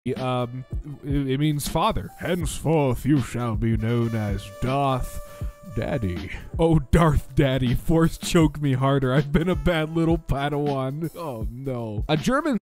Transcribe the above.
it means father. Henceforth you shall be known as Darth Daddy. Oh, Darth Daddy, force choke me harder. I've been a bad little Padawan. Oh no. A German